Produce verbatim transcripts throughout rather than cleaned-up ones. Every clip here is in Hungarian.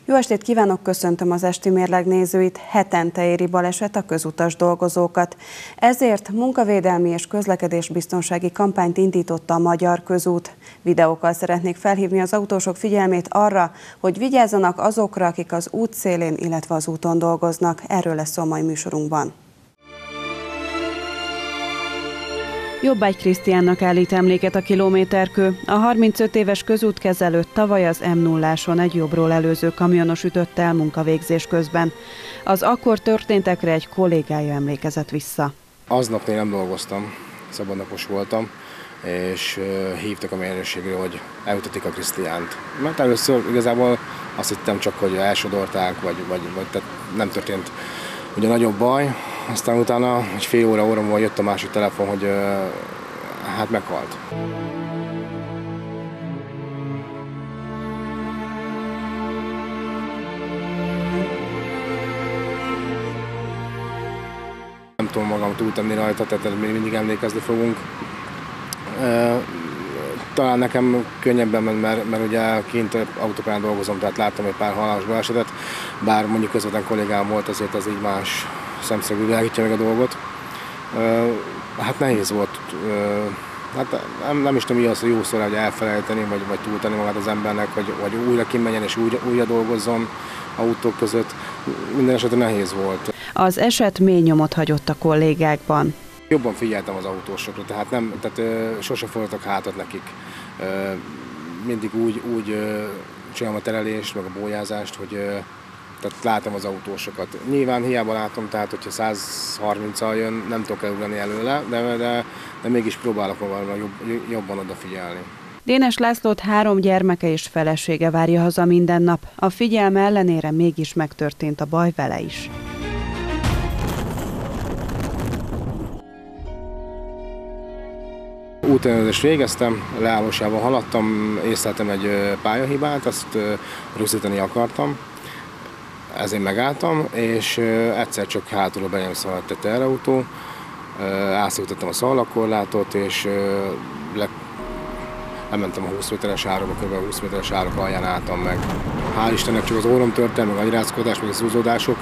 Jó estét kívánok, köszöntöm az Esti Mérleg nézőit. Hetente éri baleset a közutas dolgozókat. Ezért munkavédelmi és közlekedésbiztonsági kampányt indította a Magyar Közút. Videókkal szeretnék felhívni az autósok figyelmét arra, hogy vigyázzanak azokra, akik az út szélén, illetve az úton dolgoznak. Erről lesz szó a mai műsorunkban. Jobbágy Krisztiánnak állít emléket a kilométerkő. A harmincöt éves közútkezelőt tavaly az M nulláson egy jobbról előző kamionos ütött el munkavégzés közben. Az akkor történtekre egy kollégája emlékezett vissza. Aznap én nem dolgoztam, szabadnapos voltam, és hívtak a mérnökségre, hogy elütötték a Krisztiánt. Mert először igazából azt hittem csak, hogy elsodorták, vagy, vagy, vagy tehát nem történt ugye nagyobb baj. Aztán utána egy fél óra, óra múlva jött a másik telefon, hogy uh, hát meghalt. Nem tudom magam túltenni rajta, tehát mindig emlékezni fogunk. Uh, talán nekem könnyebben ment, mert, mert ugye kint autópályán dolgozom, tehát láttam egy pár halálos balesetet, bár mondjuk közvetlen kollégám volt, azért az így más szemszögből világítja meg a dolgot. Hát nehéz volt, hát nem, nem is tudom, mi az, hogy jó szóra, hogy elfelejteni, vagy, vagy túltenni magát az embernek, hogy, vagy újra kimenjen és újra, újra dolgozzon autók között. Minden esetben nehéz volt. Az eset mély nyomot hagyott a kollégákban. Jobban figyeltem az autósokra, tehát, nem, tehát sose fordultak hátat nekik. Mindig úgy, úgy csinálom a terelést, meg a bójázást, hogy tehát látom az autósokat. Nyilván hiába látom, tehát hogyha száz harminccal jön, nem tudok elugrani előle, de, de, de mégis próbálok magamra jobb, jobban odafigyelni. Dénes Lászlót három gyermeke és felesége várja haza minden nap. A figyelme ellenére mégis megtörtént a baj vele is. Útellenőrzést végeztem, leállósában haladtam, észleltem egy pályahibát, azt rögzíteni akartam. Ezért megálltam, és egyszer csak hátulról benyem szaladt egy teherautó, átszöktettem a szalagkorlátot, és le, lementem a húsz méteres árokba, kb. húsz méteres árok alján álltam meg. Hál' Istennek csak az orrom tört el, meg agyrázkodás, meg a szúzódások.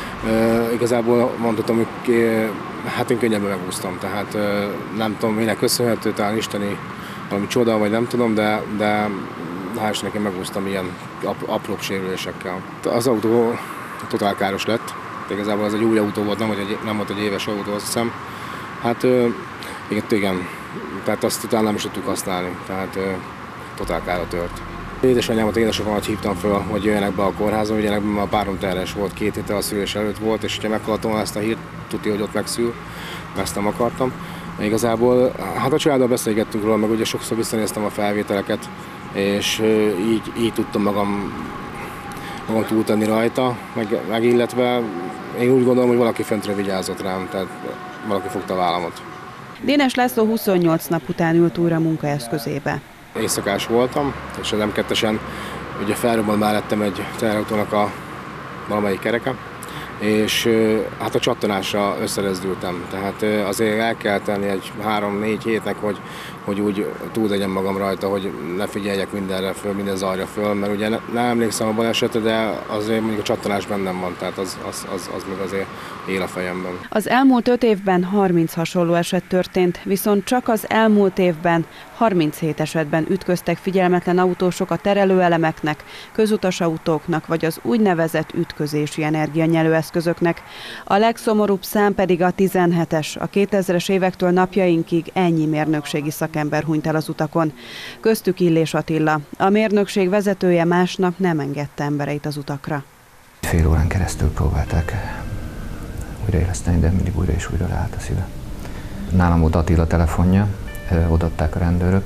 Igazából mondhatom, hogy hát én könnyebben megúsztam, tehát nem tudom, minek köszönhető, talán isteni valami csoda, vagy nem tudom, de, de hál' Istennek én megúsztam ilyen apróbb sérülésekkel. Az autó totál káros lett. Igazából ez egy új autó volt, nem, hogy egy, nem volt egy éves autó, azt hiszem. Hát igen, igen, tehát azt utána nem is tudtuk használni, tehát totál kára tört. Édesanyámat, édesapamat hívtam fel, hogy jöjjenek be a kórházba, jöjjenek be, mert a párom terhes volt, két héttel a szülés előtt volt, és ha meghallottam ezt a hírt, tudja, hogy ott megszül, ezt nem akartam. Igazából, hát a családdal beszélgettünk róla, meg ugye sokszor visszanéztem a felvételeket, és így, így tudtam magam, magam túltenni rajta, meg, meg illetve én úgy gondolom, hogy valaki fentről vigyázott rám, tehát valaki fogta a vállamat. Dénes László huszonnyolc nap után ült újra munkaeszközébe. Éjszakás voltam, és az em kettesen ugye felrobbant mellettem egy teherautónak a valamelyik kereke, és hát a csattanásra összerezdültem. Tehát azért el kell tenni egy három-négy hétnek, hogy, hogy úgy túl legyen magam rajta, hogy ne figyeljek mindenre föl, minden zajra föl, mert ugye nem emlékszem a balesetre, de azért mondjuk a csattanás bennem van, tehát az, az, az, az még azért él a fejemben. Az elmúlt öt évben harminc hasonló eset történt, viszont csak az elmúlt évben harminchét esetben ütköztek figyelmetlen autósok a terelőelemeknek, közutasautóknak vagy az úgynevezett ütközési energianyelő eszközöknek. A legszomorúbb szám pedig a tizenhetes, a kétezres évektől napjainkig ennyi mérnökségi szakember hunyt el az utakon. Köztük Illés Attila. A mérnökség vezetője másnap nem engedte embereit az utakra. Fél órán keresztül próbálták újraéleszteni, de mindig újra és újra leállt a szíve. Nálam volt Attila telefonja, odaadták a rendőrök,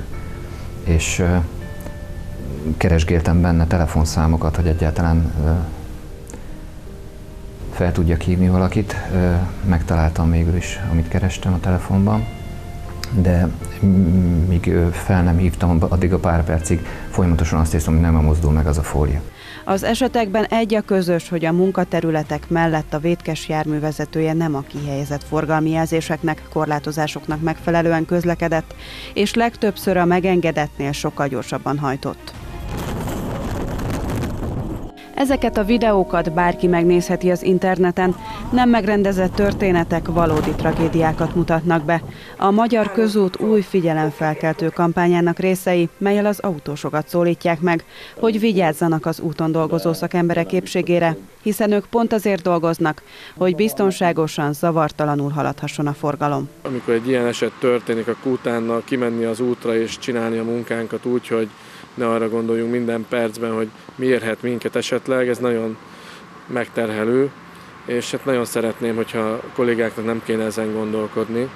és keresgéltem benne telefonszámokat, hogy egyáltalán fel tudjak hívni valakit. Megtaláltam végül is, amit kerestem a telefonban, de míg fel nem hívtam, addig a pár percig folyamatosan azt hiszem, hogy nem mozdul meg az a fólia. Az esetekben egy a közös, hogy a munkaterületek mellett a vétkes járművezetője nem a kihelyezett forgalmi jelzéseknek, korlátozásoknak megfelelően közlekedett, és legtöbbször a megengedettnél sokkal gyorsabban hajtott. Ezeket a videókat bárki megnézheti az interneten, nem megrendezett történetek valódi tragédiákat mutatnak be. A Magyar Közút új figyelemfelkeltő kampányának részei, mellyel az autósokat szólítják meg, hogy vigyázzanak az úton dolgozó szakemberek épségére, hiszen ők pont azért dolgoznak, hogy biztonságosan, zavartalanul haladhasson a forgalom. Amikor egy ilyen eset történik, akkor utána kimenni az útra és csinálni a munkánkat úgy, hogy ne arra gondoljunk minden percben, hogy mi érhet minket esetleg, ez nagyon megterhelő, és hát nagyon szeretném, hogyha a kollégáknak nem kéne ezen gondolkodni,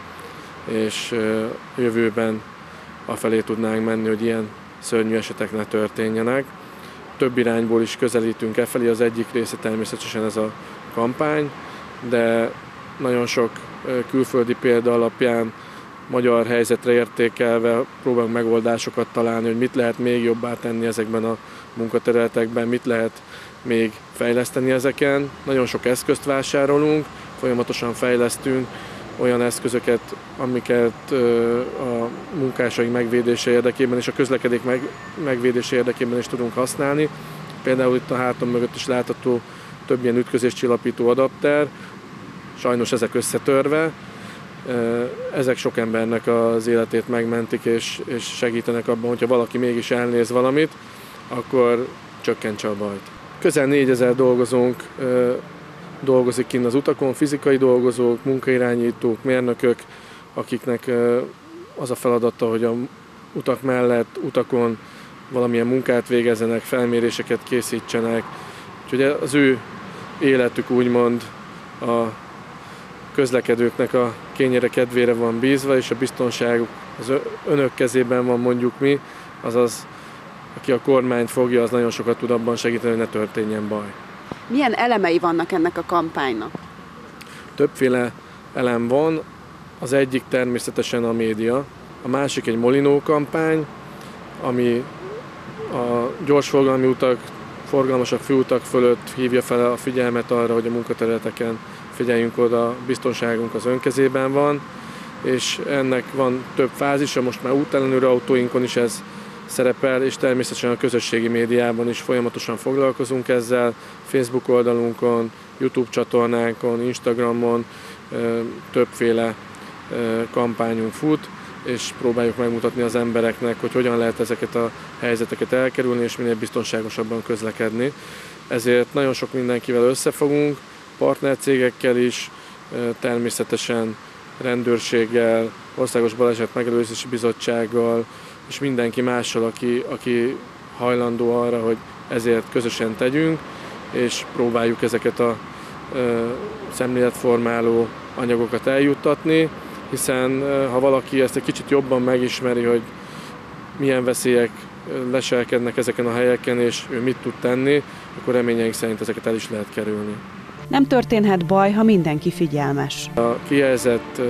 és jövőben afelé tudnánk menni, hogy ilyen szörnyű esetek ne történjenek. Több irányból is közelítünk e felé, az egyik része természetesen ez a kampány, de nagyon sok külföldi példa alapján magyar helyzetre értékelve próbálunk megoldásokat találni, hogy mit lehet még jobbá tenni ezekben a munkaterületekben, mit lehet még fejleszteni ezeken. Nagyon sok eszközt vásárolunk, folyamatosan fejlesztünk olyan eszközöket, amiket a munkásaink megvédése érdekében és a közlekedék meg, megvédése érdekében is tudunk használni. Például itt a hátam mögött is látható több ilyen ütközéscsillapító adapter, sajnos ezek összetörve. Ezek sok embernek az életét megmentik, és, és segítenek abban, hogyha valaki mégis elnéz valamit, akkor csökkentse a bajt. Közel négyezer dolgozónk dolgozik kint az utakon, fizikai dolgozók, munkairányítók, mérnökök, akiknek az a feladata, hogy a utak mellett, utakon valamilyen munkát végezzenek, felméréseket készítsenek. Úgyhogy az ő életük úgymond a közlekedőknek a kényére kedvére van bízva, és a biztonság az önök kezében van, mondjuk mi, azaz aki a kormányt fogja, az nagyon sokat tud abban segíteni, hogy ne történjen baj. Milyen elemei vannak ennek a kampánynak? Többféle elem van, az egyik természetesen a média, a másik egy Molinó kampány, ami a gyorsforgalmi utak, forgalmasabb főutak fölött hívja fel a figyelmet arra, hogy a munkaterületeken figyeljünk oda, biztonságunk az önkezében van, és ennek van több fázisa, most már útellenőr autóinkon is ez szerepel, és természetesen a közösségi médiában is folyamatosan foglalkozunk ezzel, Facebook oldalunkon, YouTube csatornánkon, Instagramon többféle kampányunk fut, és próbáljuk megmutatni az embereknek, hogy hogyan lehet ezeket a helyzeteket elkerülni, és minél biztonságosabban közlekedni. Ezért nagyon sok mindenkivel összefogunk, partnercégekkel is, természetesen rendőrséggel, Országos Baleset Megelőzési Bizottsággal, és mindenki mással, aki, aki hajlandó arra, hogy ezért közösen tegyünk, és próbáljuk ezeket a ö, szemléletformáló anyagokat eljuttatni, hiszen ha valaki ezt egy kicsit jobban megismeri, hogy milyen veszélyek leselkednek ezeken a helyeken, és ő mit tud tenni, akkor reményeink szerint ezeket el is lehet kerülni. Nem történhet baj, ha mindenki figyelmes. A kijelzett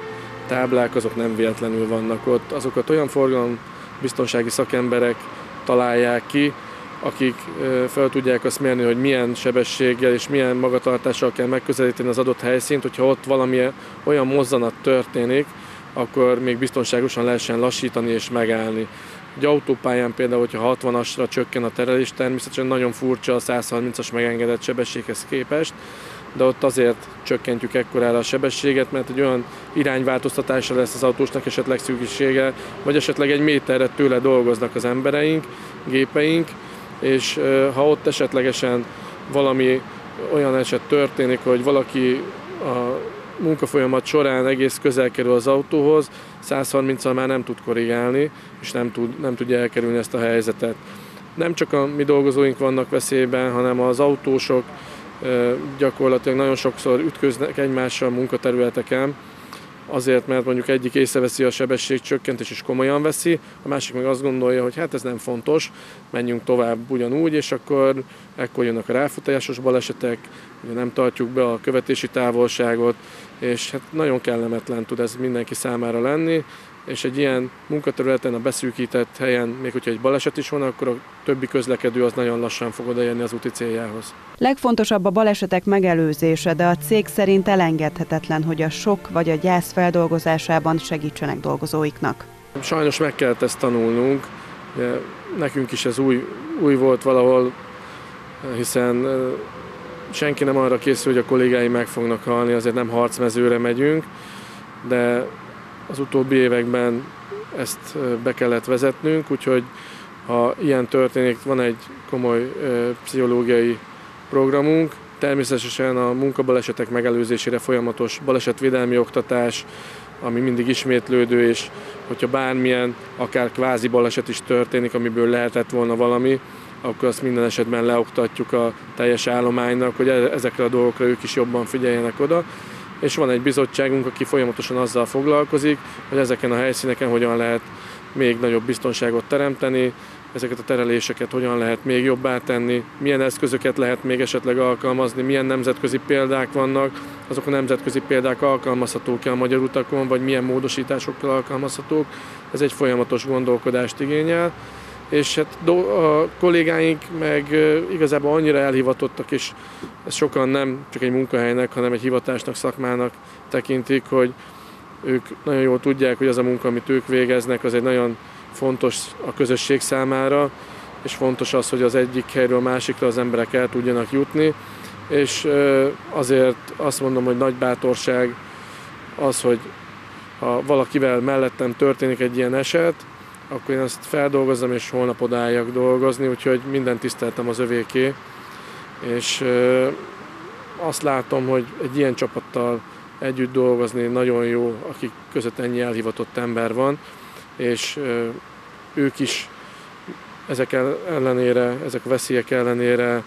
táblák azok nem véletlenül vannak ott, azokat olyan forgalombiztonsági szakemberek találják ki, akik fel tudják azt mérni, hogy milyen sebességgel és milyen magatartással kell megközelíteni az adott helyszínt, hogyha ott valami olyan mozzanat történik, akkor még biztonságosan lehessen lassítani és megállni. Egy autópályán például, hogyha hatvanasra csökken a terelés, természetesen nagyon furcsa a száz harmincas megengedett sebességhez képest, de ott azért csökkentjük ekkorára a sebességet, mert egy olyan irányváltoztatásra lesz az autósnak esetleg szüksége, vagy esetleg egy méterre tőle dolgoznak az embereink, gépeink, és ha ott esetlegesen valami olyan eset történik, hogy valaki a munkafolyamat során egész közel kerül az autóhoz, száz harminccal már nem tud korrigálni, és nem, tud, nem tudja elkerülni ezt a helyzetet. Nem csak a mi dolgozóink vannak veszélyben, hanem az autósok gyakorlatilag nagyon sokszor ütköznek egymással munkaterületeken, azért, mert mondjuk egyik észreveszi a sebességcsökkentést és komolyan veszi, a másik meg azt gondolja, hogy hát ez nem fontos, menjünk tovább ugyanúgy, és akkor ekkor jönnek a ráfutásos balesetek, ugye nem tartjuk be a követési távolságot, és hát nagyon kellemetlen tud ez mindenki számára lenni, és egy ilyen munkaterületen, a beszűkített helyen, még hogyha egy baleset is van, akkor a többi közlekedő az nagyon lassan fog odaérni az úti céljához. Legfontosabb a balesetek megelőzése, de a cég szerint elengedhetetlen, hogy a sok vagy a gyász feldolgozásában segítsenek dolgozóiknak. Sajnos meg kellett ezt tanulnunk, nekünk is ez új, új volt valahol hiszen senki nem arra készül, hogy a kollégái meg fognak halni, azért nem harcmezőre megyünk, de az utóbbi években ezt be kellett vezetnünk, úgyhogy ha ilyen történik, van egy komoly pszichológiai programunk, természetesen a munkabalesetek megelőzésére folyamatos balesetvédelmi oktatás, ami mindig ismétlődő, és hogyha bármilyen, akár kvázi baleset is történik, amiből lehetett volna valami, akkor azt minden esetben leoktatjuk a teljes állománynak, hogy ezekre a dolgokra ők is jobban figyeljenek oda. És van egy bizottságunk, aki folyamatosan azzal foglalkozik, hogy ezeken a helyszíneken hogyan lehet még nagyobb biztonságot teremteni, ezeket a tereléseket hogyan lehet még jobbá tenni, milyen eszközöket lehet még esetleg alkalmazni, milyen nemzetközi példák vannak, azok a nemzetközi példák alkalmazhatók-e a magyar utakon, vagy milyen módosításokkal alkalmazhatók. Ez egy folyamatos gondolkodást igényel. És hát a kollégáink meg igazából annyira elhivatottak, és ezt sokan nem csak egy munkahelynek, hanem egy hivatásnak, szakmának tekintik, hogy ők nagyon jól tudják, hogy az a munka, amit ők végeznek, az egy nagyon fontos a közösség számára, és fontos az, hogy az egyik helyről a másikra az emberek el tudjanak jutni, és azért azt mondom, hogy nagy bátorság az, hogy ha valakivel mellettem történik egy ilyen eset, akkor én azt feldolgozzam, és holnap odaálljak dolgozni, úgyhogy minden tiszteltem az övéké, és azt látom, hogy egy ilyen csapattal együtt dolgozni nagyon jó, akik között ennyi elhivatott ember van, és ők is ezek ellenére, ezek a veszélyek ellenére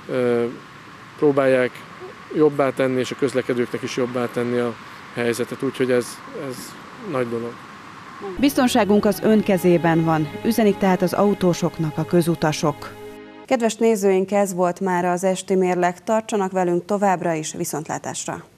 próbálják jobbá tenni, és a közlekedőknek is jobbá tenni a helyzetet, úgyhogy ez, ez nagy dolog. Biztonságunk az ön kezében van, üzenik tehát az autósoknak a közutasok. Kedves nézőink, ez volt már az esti mérleg, tartsanak velünk továbbra is, viszontlátásra!